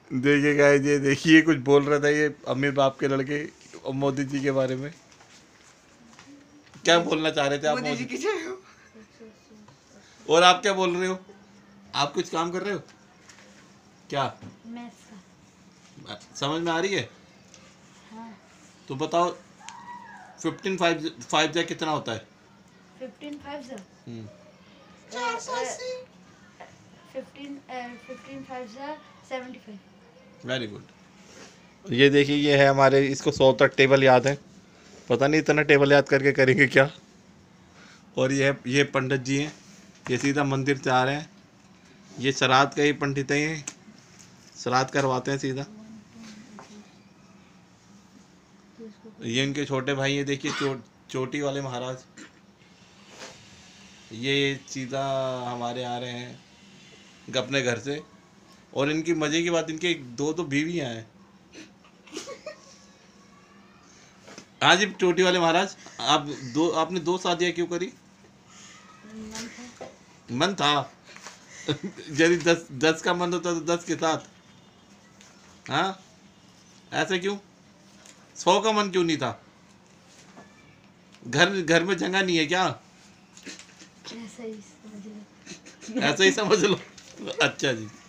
देखिए गाइस, ये देखिए कुछ बोल रहा था ये अमीर बाप के लड़के मोदी जी के बारे में। क्या बोलना चाह रहे थे आप मोदी जी की जय हो। और आप क्या बोल रहे हो? आप कुछ काम कर रहे हो क्या? मैथ्स का। समझ में आ रही है? हाँ। तो बताओ 15 5 जा कितना होता है? 15 5 जा 15 5 जा 75। Very good. ये देखिए, ये है हमारे, इसको 100 तक टेबल याद है। पता नहीं इतना टेबल याद करके करेंगे क्या। और ये पंडित जी हैं, ये सीधा मंदिर से आ रहे हैं। ये श्राद्ध का ही पंडित है, ये श्राद्ध करवाते हैं सीधा। ये इनके छोटे भाई है, देखिए चोटी वाले महाराज। ये सीधा हमारे आ रहे हैं अपने घर से। और इनकी मजे की बात, इनके दो बीवियां हैं। हाँ जी चोटी वाले महाराज, आपने 2 शादियां क्यों करी? मन था। यदि 10 का मन होता तो 10 के साथ। हाँ, ऐसे क्यों? 100 का मन क्यों नहीं था? घर में जगह नहीं है क्या? ऐसा ही समझ लो। ऐसा ही समझ लो। अच्छा जी।